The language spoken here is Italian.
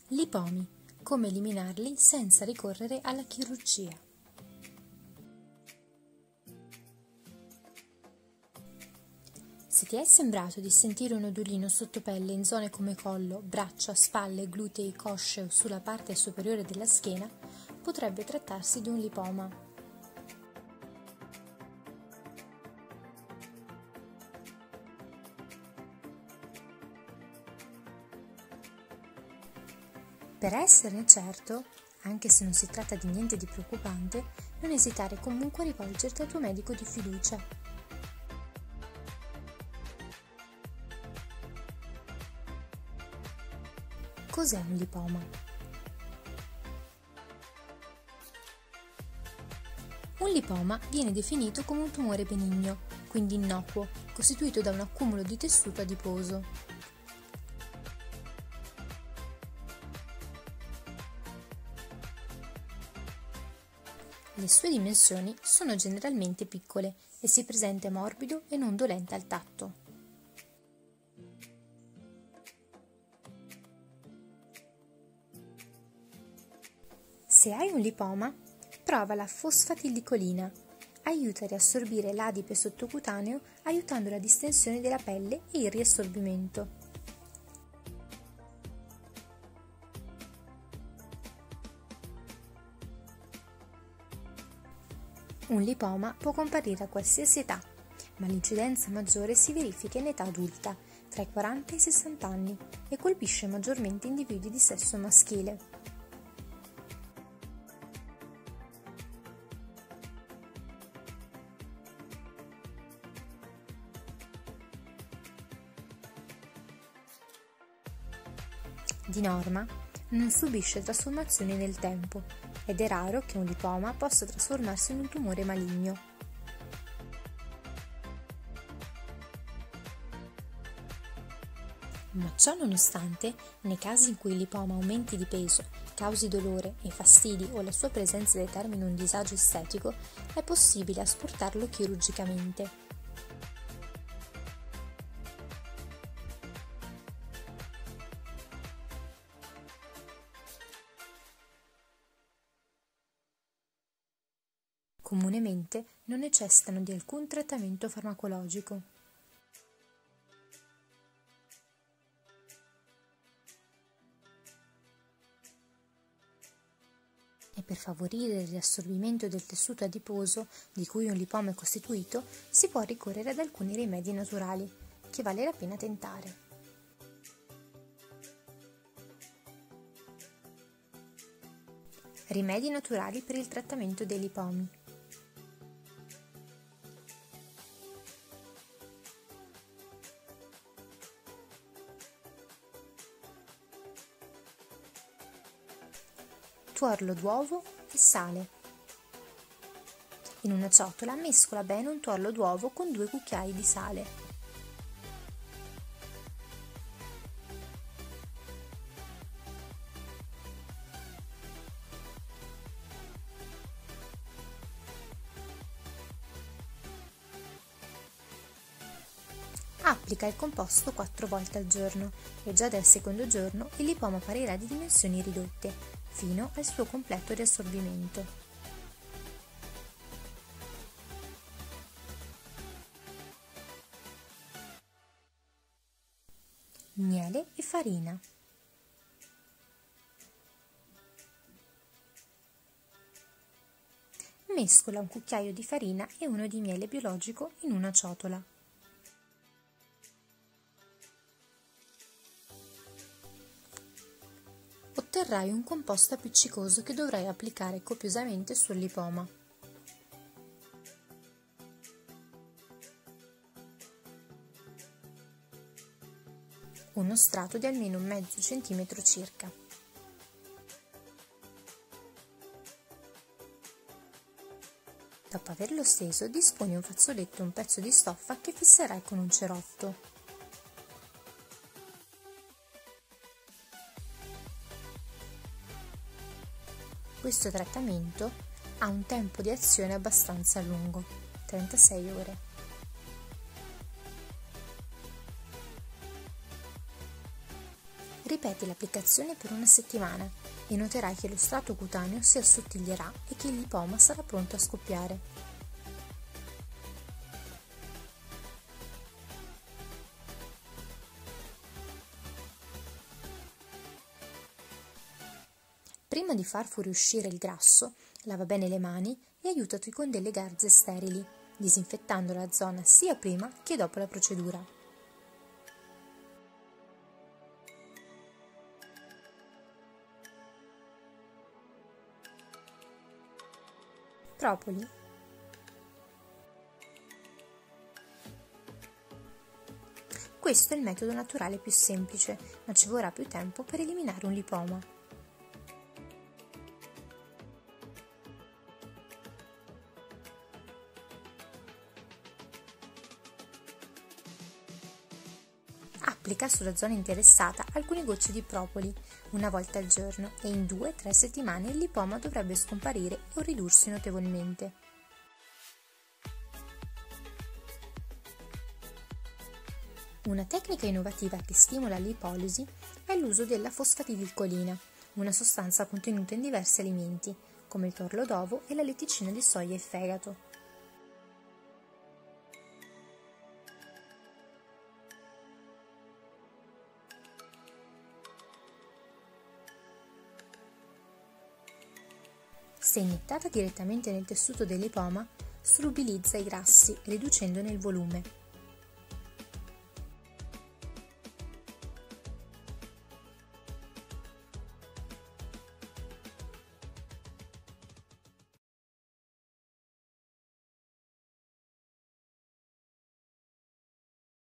Lipomi: come eliminarli senza ricorrere alla chirurgia. Se ti è sembrato di sentire un odorino sotto pelle in zone come collo, braccia, spalle, glutei, cosce o sulla parte superiore della schiena, potrebbe trattarsi di un lipoma. Per esserne certo, anche se non si tratta di niente di preoccupante, non esitare comunque a rivolgerti al tuo medico di fiducia. Cos'è un lipoma? Un lipoma viene definito come un tumore benigno, quindi innocuo, costituito da un accumulo di tessuto adiposo. Le sue dimensioni sono generalmente piccole e si presenta morbido e non dolente al tatto. Se hai un lipoma, prova la fosfatilicolina. Aiuta a riassorbire l'adipe sottocutaneo aiutando la distensione della pelle e il riassorbimento. Un lipoma può comparire a qualsiasi età, ma l'incidenza maggiore si verifica in età adulta, tra i 40 e i 60 anni, e colpisce maggiormente individui di sesso maschile. Di norma, non subisce trasformazioni nel tempo ed è raro che un lipoma possa trasformarsi in un tumore maligno. Ma ciò nonostante, nei casi in cui il lipoma aumenti di peso, causi dolore e fastidi o la sua presenza determini un disagio estetico, è possibile asportarlo chirurgicamente. Comunemente non necessitano di alcun trattamento farmacologico. E per favorire il riassorbimento del tessuto adiposo di cui un lipoma è costituito, si può ricorrere ad alcuni rimedi naturali, che vale la pena tentare. Rimedi naturali per il trattamento dei lipomi. Tuorlo d'uovo e sale. In una ciotola mescola bene un tuorlo d'uovo con 2 cucchiai di sale. Applica il composto 4 volte al giorno e già dal secondo giorno il lipoma apparirà di dimensioni ridotte, fino al suo completo riassorbimento. Miele e farina. Mescola un cucchiaio di farina e uno di miele biologico in una ciotola. Otterrai un composto appiccicoso che dovrai applicare copiosamente sul lipoma. Uno strato di almeno mezzo centimetro circa. Dopo averlo steso, disponi un fazzoletto e un pezzo di stoffa che fisserai con un cerotto. Questo trattamento ha un tempo di azione abbastanza lungo, 36 ore. Ripeti l'applicazione per una settimana e noterai che lo strato cutaneo si assottiglierà e che il lipoma sarà pronto a scoppiare. Prima di far fuoriuscire il grasso, lava bene le mani e aiutati con delle garze sterili, disinfettando la zona sia prima che dopo la procedura. Propoli. Questo è il metodo naturale più semplice, ma ci vorrà più tempo per eliminare un lipoma. Applica sulla zona interessata alcune gocce di propoli una volta al giorno e in 2-3 settimane il lipoma dovrebbe scomparire o ridursi notevolmente. Una tecnica innovativa che stimola l'ipolisi è l'uso della fosfatidilcolina, una sostanza contenuta in diversi alimenti, come il torlo d'ovo e la latticina di soia e fegato. Se iniettata direttamente nel tessuto del lipoma, solubilizza i grassi riducendone il volume.